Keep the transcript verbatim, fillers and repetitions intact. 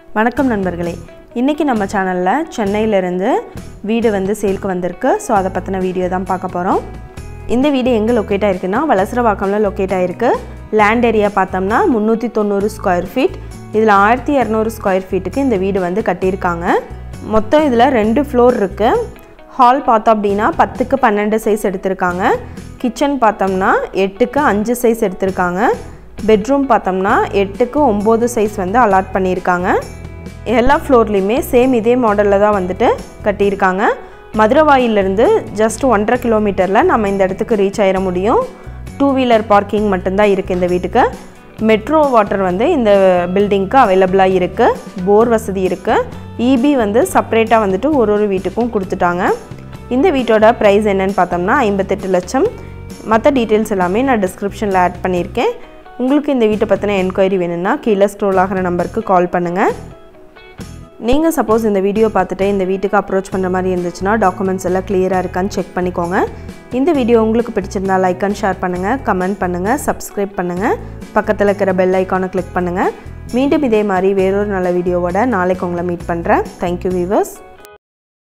வணக்கம் நண்பர்களே, இன்னைக்கு நம்ம சேனல்ல சென்னையில இருந்து வீடு வந்து சேல்க்கு வந்திருக்கு. சோ அத பத்தின வீடியோ தான் பார்க்க போறோம். இந்த வீடு எங்க லொகேட் ஆயிருக்குன்னா வலசரவாக்கம்ல லொகேட் ஆயிருக்கு. லேண்ட் ஏரியா பார்த்தோம்னா முந்நூற்று தொண்ணூறு ஸ்கொயர் ஃபீட். இதுல ஆயிரத்து இருநூறு ஸ்கொயர் ஃபீட்டுக்கு இந்த வீடு வந்து கட்டியிருக்காங்க. மொத்தம் இதுல ரெண்டு ஃப்ளோர் இருக்கு. ஹால் பார்த்தோம் அப்படினா பத்துக்கு பன்னிரண்டு சைஸ் எடுத்திருக்காங்க. கிச்சன் பார்த்தோம்னா எட்டுக்கு அஞ்சு சைஸ் எடுத்திருக்காங்க. பெட்ரூம் பார்த்தோம்னா எட்டுக்கு ஒன்பது சைஸ் வந்து அலாட் பண்ணியிருக்காங்க. எல்லா ஃப்ளோர்லையுமே சேம் இதே மாடலில் தான் வந்துட்டு கட்டியிருக்காங்க. மதுரவாயிலிருந்து ஜஸ்ட் ஒன்றரை கிலோமீட்டரில் நம்ம இந்த இடத்துக்கு ரீச் ஆயிட முடியும். டூ வீலர் பார்க்கிங் மட்டும்தான் இருக்குது இந்த வீட்டுக்கு. மெட்ரோ வாட்டர் வந்து இந்த பில்டிங்க்கு அவைலபிளாக இருக்குது. போர் வசதி இருக்குது. இபி வந்து செப்பரேட்டாக வந்துட்டு ஒரு ஒரு வீட்டுக்கும் கொடுத்துட்டாங்க. இந்த வீட்டோட ப்ரைஸ் என்னன்னு பார்த்தோம்னா ஐம்பத்தெட்டு லட்சம். மற்ற டீட்டெயில்ஸ் எல்லாமே நான் டிஸ்கிரிப்ஷனில் ஆட் பண்ணியிருக்கேன். உங்களுக்கு இந்த வீட்டை பற்றின என்கொயரி வேணும்னா கீழே ஸ்க்ரோல் ஆகிற நம்பருக்கு கால் பண்ணுங்கள். நீங்கள் சப்போஸ் இந்த வீடியோ பார்த்துட்டு இந்த வீட்டுக்கு அப்ரோச் பண்ணுற மாதிரி இருந்துச்சுன்னா டாக்குமெண்ட்ஸ் எல்லாம் கிளியராக இருக்கான்னு செக் பண்ணிக்கோங்க. இந்த வீடியோ உங்களுக்கு பிடிச்சிருந்தா லைக் அண்ட் ஷேர் பண்ணுங்கள், கமெண்ட் பண்ணுங்கள், சப்ஸ்கிரைப் பண்ணுங்கள், பக்கத்தில் இருக்கிற பெல் ஐக்கானை கிளிக் பண்ணுங்கள். மீண்டும் இதே மாதிரி வேறொரு நல்ல வீடியோவோட நாளைக்கு உங்களை மீட் பண்ணுறேன். Thank you viewers.